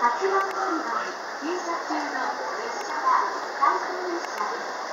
8番乗り場停車中の列車は回送列車です。